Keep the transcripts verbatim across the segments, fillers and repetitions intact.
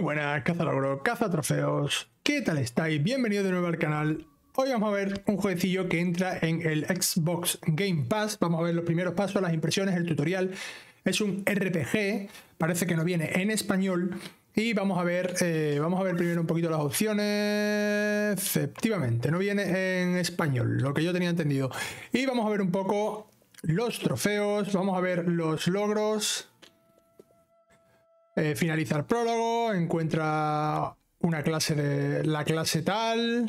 buenas, cazalogro, cazatrofeos. ¿Qué tal estáis? Bienvenidos de nuevo al canal. Hoy vamos a ver un jueguecillo que entra en el Xbox Game Pass. Vamos a ver los primeros pasos, las impresiones, el tutorial. Es un R P G, parece que no viene en español. Y vamos a ver, eh, vamos a ver primero un poquito las opciones. Efectivamente, no viene en español, lo que yo tenía entendido. Y vamos a ver un poco los trofeos, vamos a ver los logros. Eh, finaliza el prólogo, encuentra una clase de la clase tal,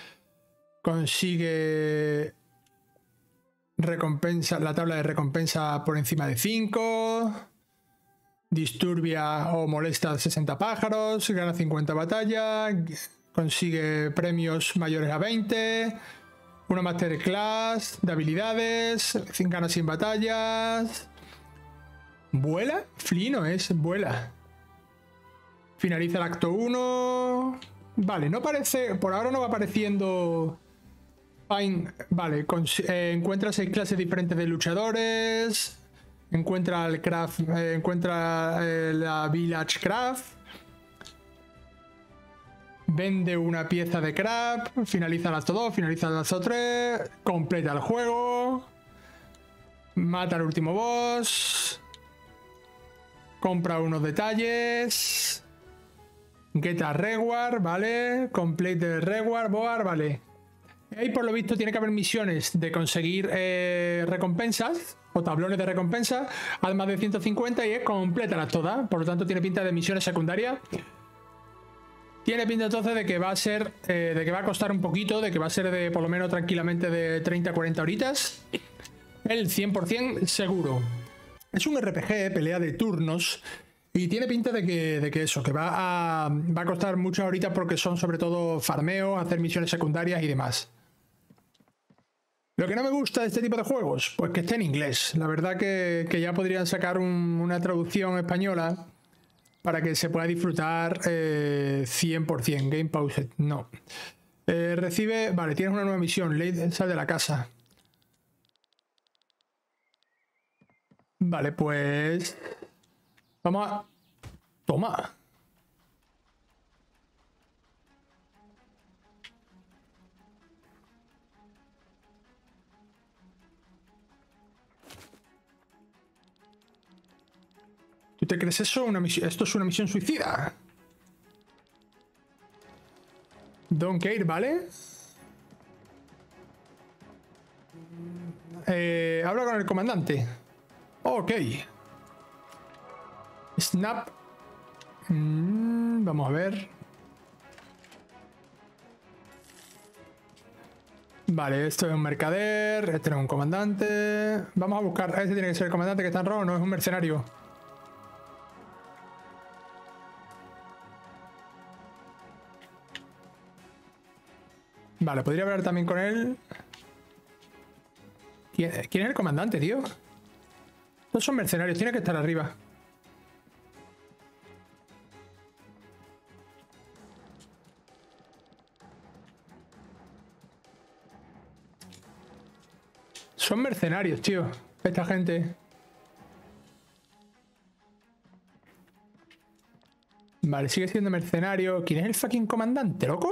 consigue recompensa, la tabla de recompensa por encima de cinco, disturbia o molesta a sesenta pájaros, gana cincuenta batallas, consigue premios mayores a veinte, una masterclass de habilidades, gana cien batallas. ¿Vuela? Flea no es, vuela. Finaliza el acto uno. Vale, no parece... Por ahora no va apareciendo... Fine. Vale, eh, encuentra seis clases diferentes de luchadores. Encuentra el craft... Eh, encuentra eh, la Village Craft. Vende una pieza de craft. Finaliza el acto dos, finaliza el acto tres. Completa el juego. Mata al último boss. Compra unos detalles. Get a reward, vale. Complete the reward, board, vale. Ahí por lo visto tiene que haber misiones de conseguir eh, recompensas o tablones de recompensa al más de ciento cincuenta y es complétalas todas. Por lo tanto tiene pinta de misiones secundarias. Tiene pinta entonces de que va a ser, eh, de que va a costar un poquito, de que va a ser de por lo menos tranquilamente de treinta a cuarenta horitas. El cien por cien seguro. Es un R P G, pelea de turnos. Y tiene pinta de que, de que eso, que va a, va a costar muchas horitas porque son sobre todo farmeo, hacer misiones secundarias y demás. Lo que no me gusta de este tipo de juegos, pues que esté en inglés. La verdad que, que ya podrían sacar un, una traducción española para que se pueda disfrutar eh, cien por cien. Game Paused, no. Eh, recibe, vale, tienes una nueva misión, Ley, sal de la casa. Vale, pues... Vamos a... Toma. ¿Tú te crees eso? Una misión... Esto es una misión suicida. Don't care, ¿vale? Eh, habla con el comandante. Ok. Snap. Mm, vamos a ver. Vale, esto es un mercader. Este no es un comandante. Vamos a buscar. Este tiene que ser el comandante que está en rojo. No es un mercenario. Vale, podría hablar también con él. ¿Quién, ¿quién es el comandante, tío? Estos son mercenarios. Tiene que estar arriba. Son mercenarios, tío. Esta gente. Vale, sigue siendo mercenario. ¿Quién es el fucking comandante, loco?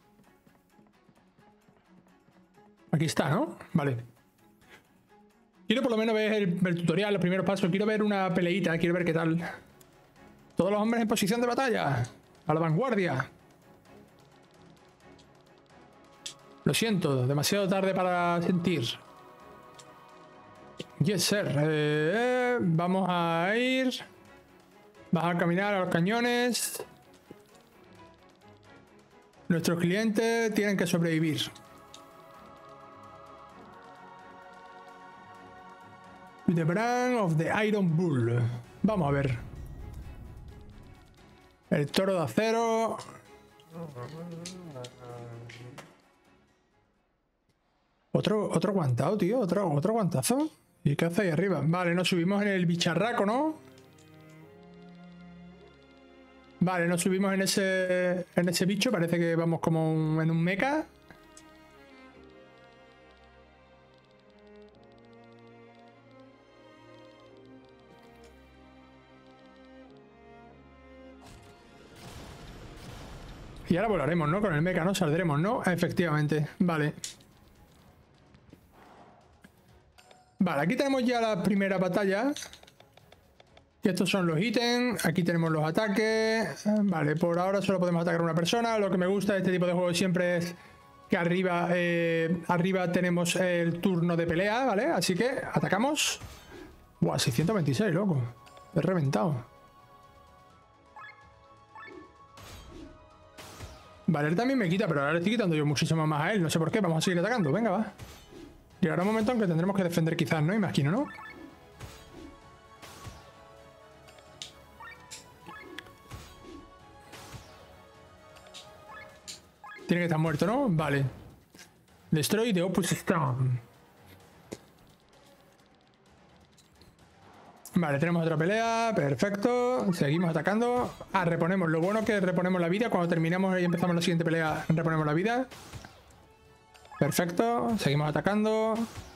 Aquí está, ¿no? Vale. Quiero por lo menos ver el, el tutorial, los primeros pasos. Quiero ver una peleita, quiero ver qué tal. Todos los hombres en posición de batalla. A la vanguardia. Lo siento, demasiado tarde para sentir. Yes, sir. Eh, eh, vamos a ir. Vas a caminar a los cañones. Nuestros clientes tienen que sobrevivir. The brand of the Iron Bull. Vamos a ver. El toro de acero. Otro, otro guantado, tío. Otro, otro guantazo. ¿Y qué hace ahí arriba? Vale, nos subimos en el bicharraco, ¿no? Vale, nos subimos en ese en ese bicho. Parece que vamos como un, en un mecha. Y ahora volaremos, ¿no? Con el mecha, ¿no? Saldremos, ¿no? Efectivamente. Vale. Vale, aquí tenemos ya la primera batalla. Y estos son los ítems. Aquí tenemos los ataques. Vale, por ahora solo podemos atacar a una persona. Lo que me gusta de este tipo de juegos siempre es que arriba, eh, arriba tenemos el turno de pelea, ¿vale? Así que atacamos. Buah, seiscientos veintiséis, loco. He reventado. Vale, él también me quita, pero ahora le estoy quitando yo muchísimo más a él. No sé por qué. Vamos a seguir atacando. Venga, va. Llegará un momento en que tendremos que defender quizás, ¿no? Imagino, ¿no? Tiene que estar muerto, ¿no? Vale. Destroy the Opus Stone. Vale, tenemos otra pelea. Perfecto. Seguimos atacando. Ah, reponemos. Lo bueno es que reponemos la vida. Cuando terminamos y empezamos la siguiente pelea, reponemos la vida. Perfecto. Seguimos atacando.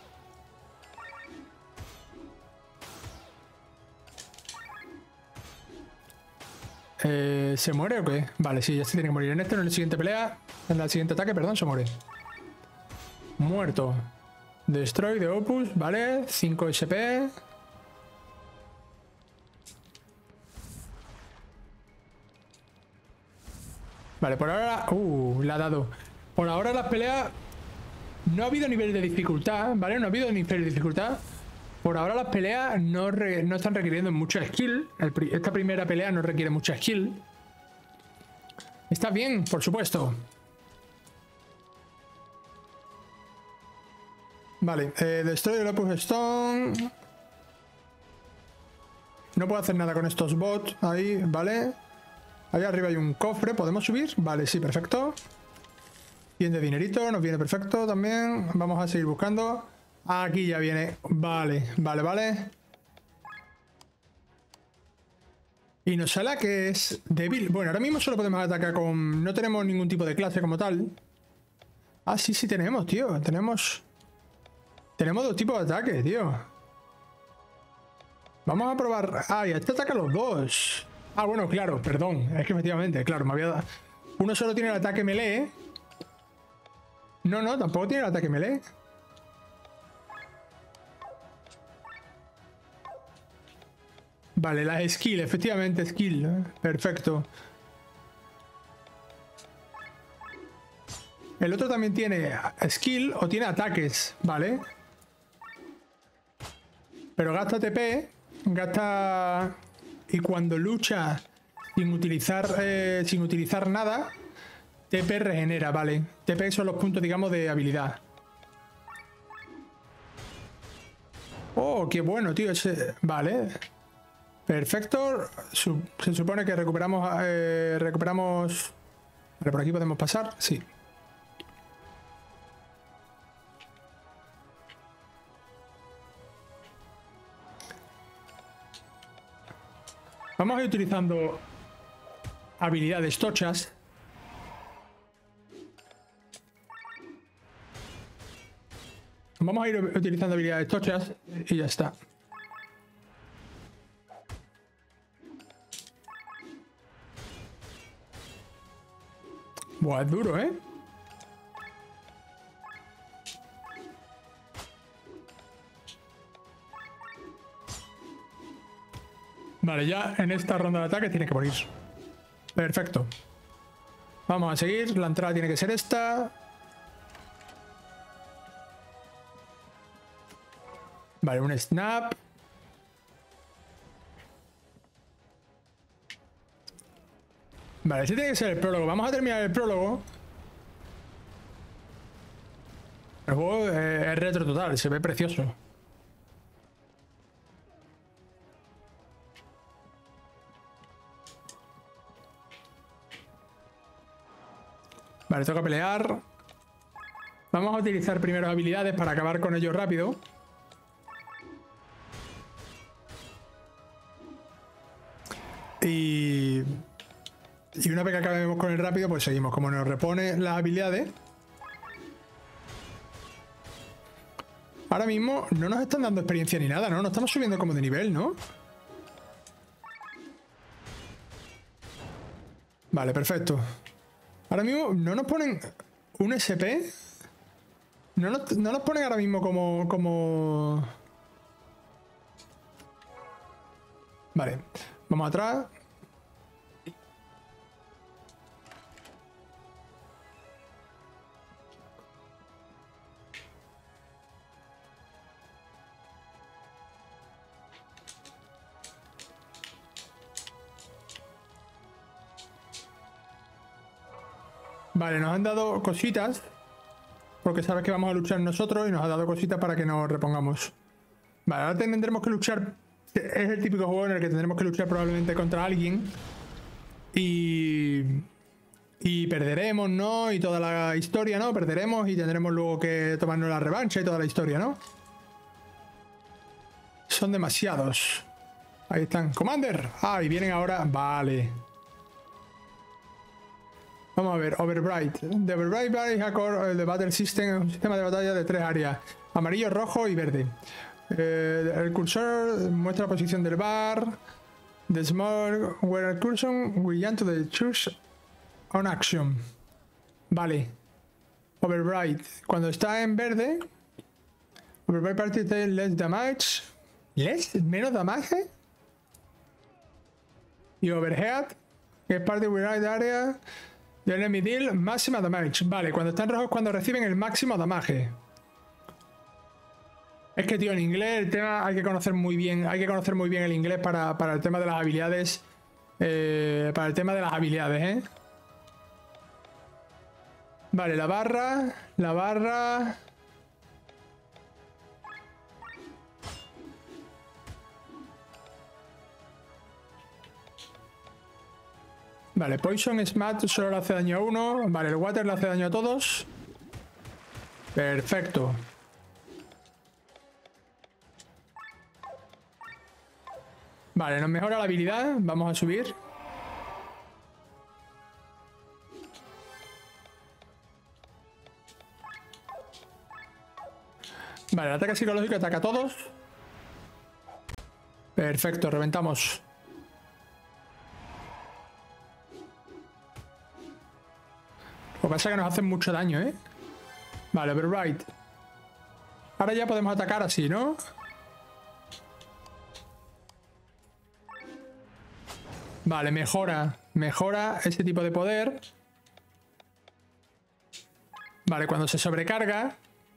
Eh, ¿Se muere o qué? Vale, sí, ya se tiene que morir. En este, en la siguiente pelea, en el siguiente ataque, perdón, se muere. Muerto. Destroy the Opus, vale. cinco S P. Vale, por ahora... Uh, la ha dado. Por ahora las peleas... No ha habido nivel de dificultad, ¿vale? No ha habido nivel de dificultad. Por ahora las peleas no, re, no están requiriendo mucha skill. El, esta primera pelea no requiere mucha skill. Está bien, por supuesto. Vale, eh, Destroy the Opus Stone. No puedo hacer nada con estos bots ahí, ¿vale? Allá arriba hay un cofre, ¿podemos subir? Vale, sí, perfecto. Bien de dinerito, nos viene perfecto también. Vamos a seguir buscando. Aquí ya viene. Vale, vale, vale. Y nos sale que es débil. Bueno, ahora mismo solo podemos atacar con... No tenemos ningún tipo de clase como tal. Ah, sí, sí tenemos, tío. Tenemos... Tenemos dos tipos de ataque, tío. Vamos a probar... Ah, y este ataca a los dos. Ah, bueno, claro, perdón. Es que efectivamente, claro, me había dado... Uno solo tiene el ataque melee. No, no, tampoco tiene el ataque melee. Vale, la skill, efectivamente, skill. ¿eh? Perfecto. El otro también tiene skill o tiene ataques, ¿vale? Pero gasta T P, gasta... Y cuando lucha sin utilizar, eh, sin utilizar nada, T P regenera, ¿vale? T P son los puntos, digamos, de habilidad. Oh, qué bueno, tío. Ese... Vale. Perfecto. Se supone que recuperamos... Eh, recuperamos... Vale, por aquí podemos pasar. Sí. Vamos a ir utilizando habilidades tochas. Vamos a ir utilizando habilidades tochas y ya está. Buah, es duro, ¿eh? Vale, ya en esta ronda de ataque tiene que morir. Perfecto. Vamos a seguir. La entrada tiene que ser esta. Vale, un snap. Vale, ese tiene que ser el prólogo. Vamos a terminar el prólogo. El juego es retro total, se ve precioso. Vale, toca pelear. Vamos a utilizar primero habilidades para acabar con ellos rápido. Y... Y una vez que acabemos con el rápido, pues seguimos. Como nos repone las habilidades. Ahora mismo no nos están dando experiencia ni nada, ¿no? No estamos subiendo como de nivel, ¿no? Vale, perfecto. Ahora mismo no nos ponen un S P. No nos, no nos ponen ahora mismo como... como... Vale, vamos atrás. Vale, nos han dado cositas. Porque sabes que vamos a luchar nosotros y nos ha dado cositas para que nos repongamos. Vale, ahora tendremos que luchar. Es el típico juego en el que tendremos que luchar probablemente contra alguien. Y... Y perderemos, ¿no? Y toda la historia, ¿no? Perderemos y tendremos luego que tomarnos la revancha y toda la historia, ¿no? Son demasiados. Ahí están. ¡Commander! Ah, y vienen ahora. Vale. Vamos a ver, Overbright. The Overbright Bar is a core the Battle System, un sistema de batalla de tres áreas: amarillo, rojo y verde. Eh, el cursor muestra la posición del bar. The small where el cursor we jump to the choose on action. Vale. Overbright. Cuando está en verde, Overbright party takes less damage. ¿Less? ¿Menos damage? Y Overhead, que es parte de the area. The enemy deal máxima damage. Vale, cuando están rojos cuando reciben el máximo damage. Es que, tío, en inglés el tema hay que conocer muy bien. Hay que conocer muy bien el inglés para, para el tema de las habilidades. Eh, para el tema de las habilidades, ¿eh? Vale, la barra. La barra. Vale, Poison Smash solo le hace daño a uno. Vale, el Water le hace daño a todos. Perfecto. Vale, nos mejora la habilidad. Vamos a subir. Vale, el ataque psicológico ataca a todos. Perfecto, reventamos. Lo que pasa es que nos hacen mucho daño, ¿eh? Vale, pero right. Ahora ya podemos atacar así, ¿no? Vale, mejora. Mejora ese tipo de poder. Vale, cuando se sobrecarga.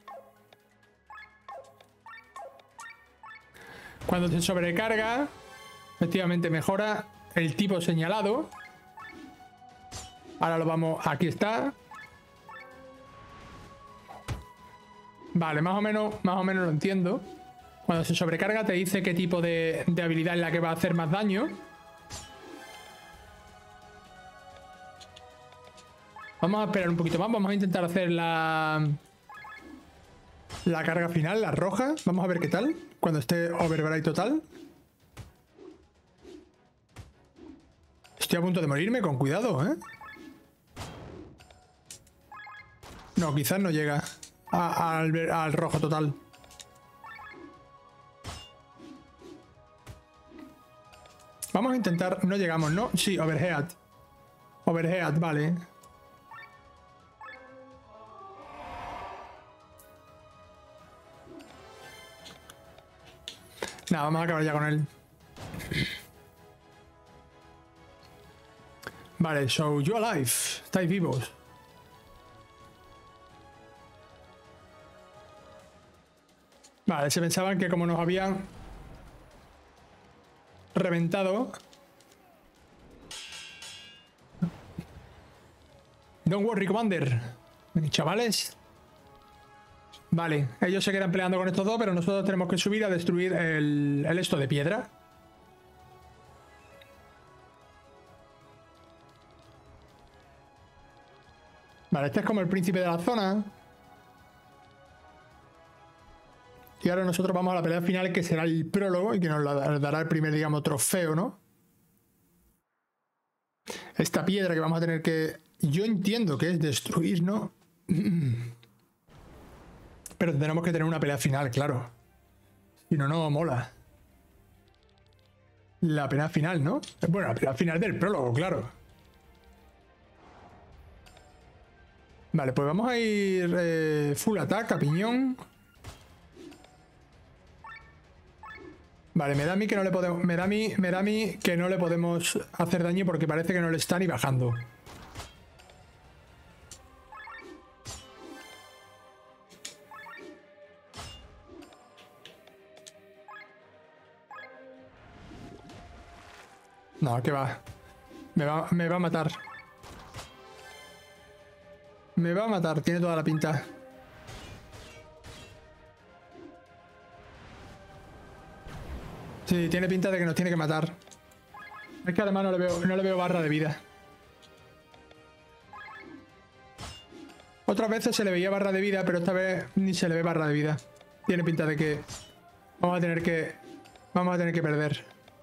Cuando se sobrecarga, efectivamente mejora el tipo señalado. Ahora lo vamos... Aquí está. Vale, más o menos, más o menos lo entiendo. Cuando se sobrecarga te dice qué tipo de, de habilidad es la que va a hacer más daño. Vamos a esperar un poquito más. Vamos a intentar hacer la... La carga final, la roja. Vamos a ver qué tal. Cuando esté Overbright total. Estoy a punto de morirme, con cuidado, ¿eh? No, quizás no llega a, al, al rojo total. Vamos a intentar... No llegamos, ¿no? Sí, Overhead. Overhead, vale. Nada, vamos a acabar ya con él. Vale, so you alive. Estáis vivos. Vale, se pensaban que como nos habían reventado. Don't worry, Commander. Chavales. Vale, ellos se quedan peleando con estos dos, pero nosotros tenemos que subir a destruir el, el esto de piedra. Vale, este es como el príncipe de la zona. Y ahora nosotros vamos a la pelea final, que será el prólogo y que nos la dará el primer, digamos, trofeo, ¿no? Esta piedra que vamos a tener que... Yo entiendo que es destruir, ¿no? Pero tenemos que tener una pelea final, claro. Si no, no mola. La pelea final, ¿no? Bueno, la pelea final del prólogo, claro. Vale, pues vamos a ir eh, full attack a piñón. Vale, me da a mí que no le podemos. Me da a mí, me da a mí que no le podemos hacer daño porque parece que no le está ni bajando. No, que va. Me va, me va a matar. Me va a matar, tiene toda la pinta. Sí, tiene pinta de que nos tiene que matar. Es que además no le veo, no le veo barra de vida. Otras veces se le veía barra de vida, pero esta vez ni se le ve barra de vida. Tiene pinta de que vamos a tener que vamos a tener que perder.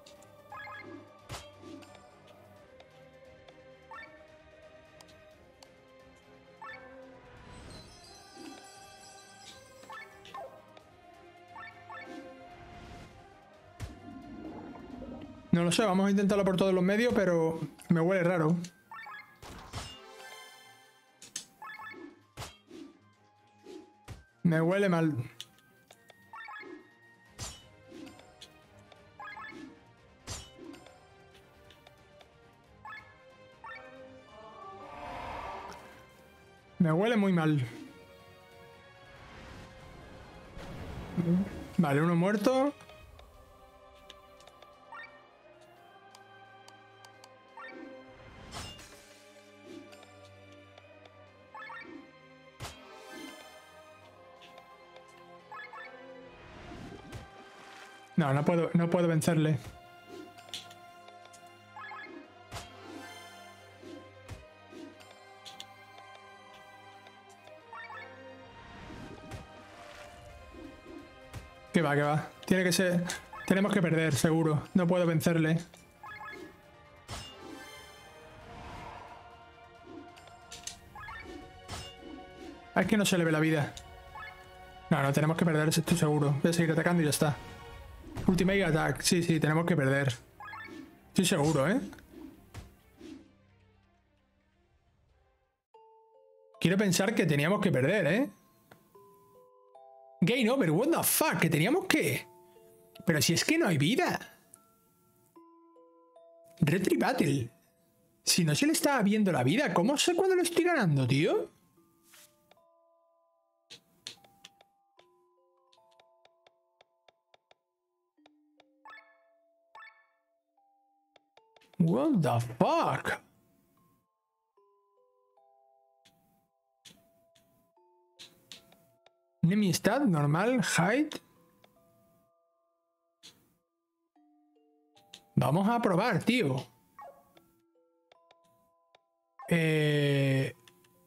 No lo sé, vamos a intentarlo por todos los medios, pero me huele raro. Me huele mal. Me huele muy mal. Vale, uno muerto. No, no puedo, no puedo vencerle. Que va, que va. Tiene que ser... Tenemos que perder, seguro. No puedo vencerle. Es que no se le ve la vida. No, no, tenemos que perder, estoy seguro. Voy a seguir atacando y ya está. Ultimate Attack. Sí, sí, tenemos que perder. Estoy seguro, ¿eh? Quiero pensar que teníamos que perder, ¿eh? Game over, what the fuck, que teníamos que... Pero si es que no hay vida. Retry Battle. Si no se le estaba viendo la vida, ¿cómo sé cuándo lo estoy ganando, tío? What the fuck? Enemy stat, normal, height. Vamos a probar, tío. Eh...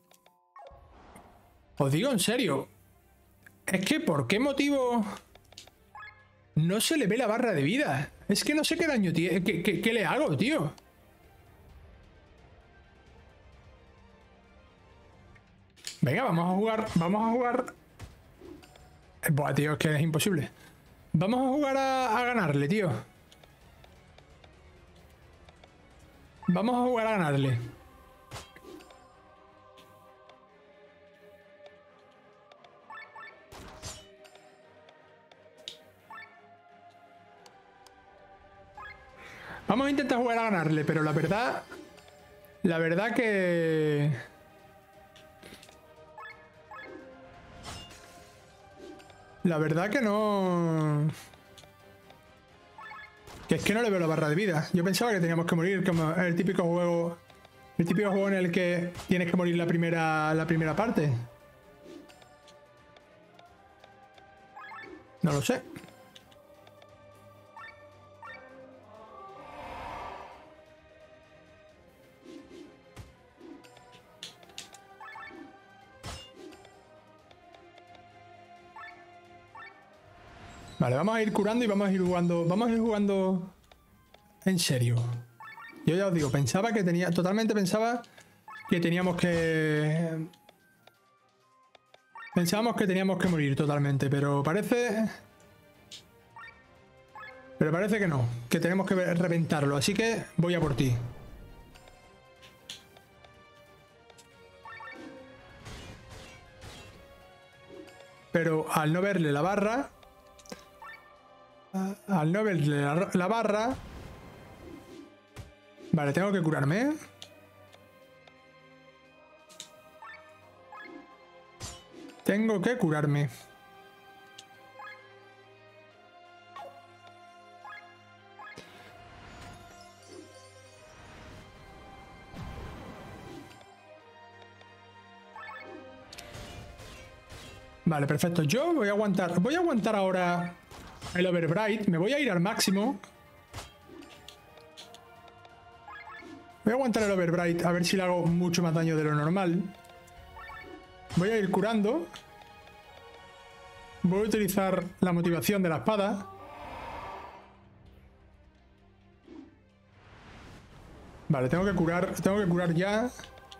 Os digo en serio. Es que, ¿por qué motivo no se le ve la barra de vida? Es que no sé qué daño tiene. ¿Qué, qué, qué le hago, tío? Venga, vamos a jugar. Vamos a jugar. Buah, tío, es que es imposible. Vamos a jugar a, a ganarle, tío. Vamos a jugar a ganarle. Vamos a intentar jugar a ganarle, pero la verdad... La verdad que... La verdad que no... Que es que no le veo la barra de vida. Yo pensaba que teníamos que morir, como el típico juego... El típico juego en el que tienes que morir la primera, la primera parte. No lo sé. Vale, vamos a ir curando y vamos a ir jugando. Vamos a ir jugando en serio. Yo ya os digo, pensaba que tenía. Totalmente pensaba que teníamos que. Pensábamos que teníamos que morir totalmente, pero parece. Pero parece que no, que tenemos que reventarlo. Así que voy a por ti. pero al no verle la barra... Al no verle la, la barra... Vale, tengo que curarme. Tengo que curarme. Vale, perfecto. Yo voy a aguantar. Voy a aguantar ahora el Overbright. Me voy a ir al máximo. Voy a aguantar el Overbright a ver si le hago mucho más daño de lo normal. Voy a ir curando. Voy a utilizar la motivación de la espada. Vale, tengo que curar. Tengo que curar ya.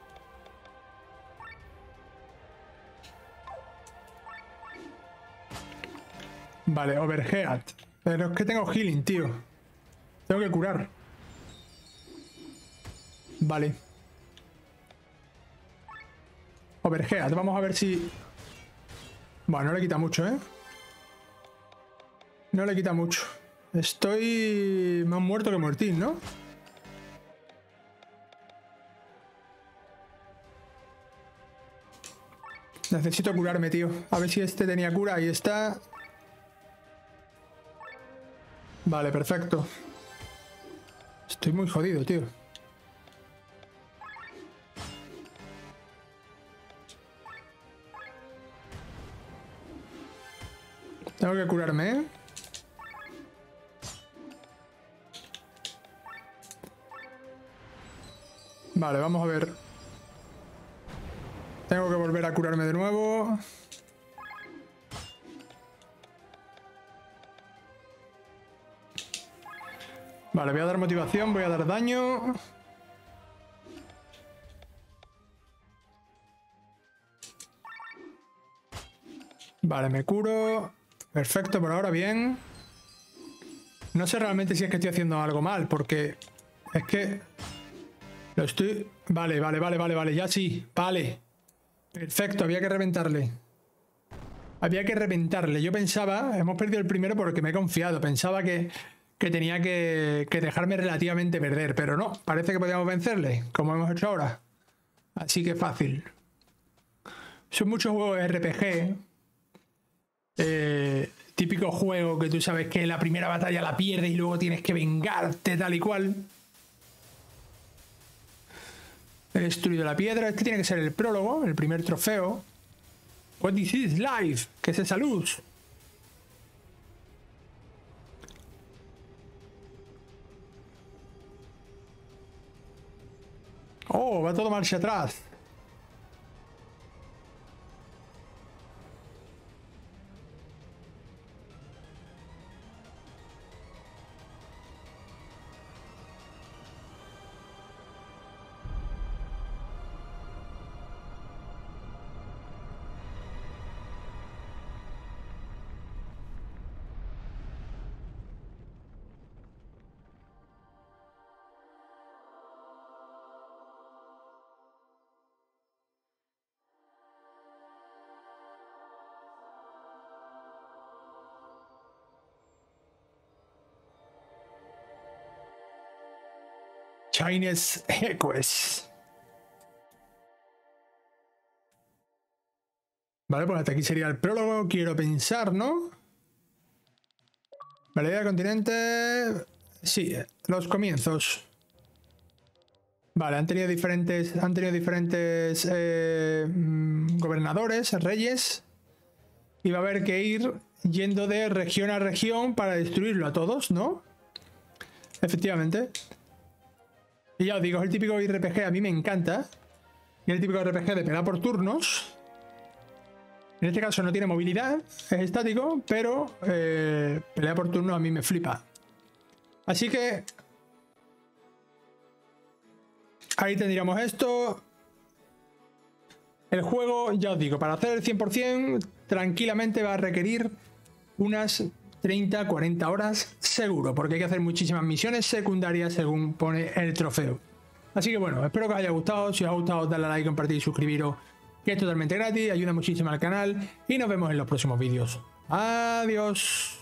Vale, overhead. Pero es que tengo healing, tío. Tengo que curar. Vale. Overhead. Vamos a ver si... Bueno, no le quita mucho, ¿eh? No le quita mucho. Estoy más muerto que muertín, ¿no? Necesito curarme, tío. A ver si este tenía cura. Ahí está. Vale, perfecto. Estoy muy jodido, tío. Tengo que curarme, ¿eh? Vale, vamos a ver. Tengo que volver a curarme de nuevo. Vale, voy a dar motivación, voy a dar daño. Vale, me curo. Perfecto, por ahora bien. No sé realmente si es que estoy haciendo algo mal, porque es que lo estoy... Vale, vale, vale, vale, vale, ya sí, vale. Perfecto, había que reventarle. Había que reventarle. Yo pensaba, hemos perdido el primero porque me he confiado. Pensaba que, que tenía que, que dejarme relativamente perder, pero no, parece que podíamos vencerle, como hemos hecho ahora. Así que fácil. Son muchos juegos de R P G. Eh, típico juego que tú sabes que la primera batalla la pierdes y luego tienes que vengarte tal y cual. He destruido la piedra. Este tiene que ser el prólogo, el primer trofeo. What is this life? ¿Qué es esa luz? Oh, va todo marcha atrás. Chinese Hequest. Vale, pues hasta aquí sería el prólogo, quiero pensar, ¿no? Vale, del continente... Sí, los comienzos. Vale, han tenido diferentes, han tenido diferentes eh, gobernadores, reyes. Y va a haber que ir yendo de región a región para destruirlo a todos, ¿no? Efectivamente. Y ya os digo, es el típico R P G, a mí me encanta. Y el típico R P G de pegar por turnos. En este caso no tiene movilidad, es estático, pero eh, pelea por turnos a mí me flipa. Así que ahí tendríamos esto. El juego, ya os digo, para hacer el cien por cien tranquilamente va a requerir unas treinta a cuarenta horas seguro, porque hay que hacer muchísimas misiones secundarias según pone el trofeo. Así que bueno, espero que os haya gustado. Si os ha gustado, dadle a like, compartir y suscribiros que es totalmente gratis, ayuda muchísimo al canal y nos vemos en los próximos vídeos. Adiós.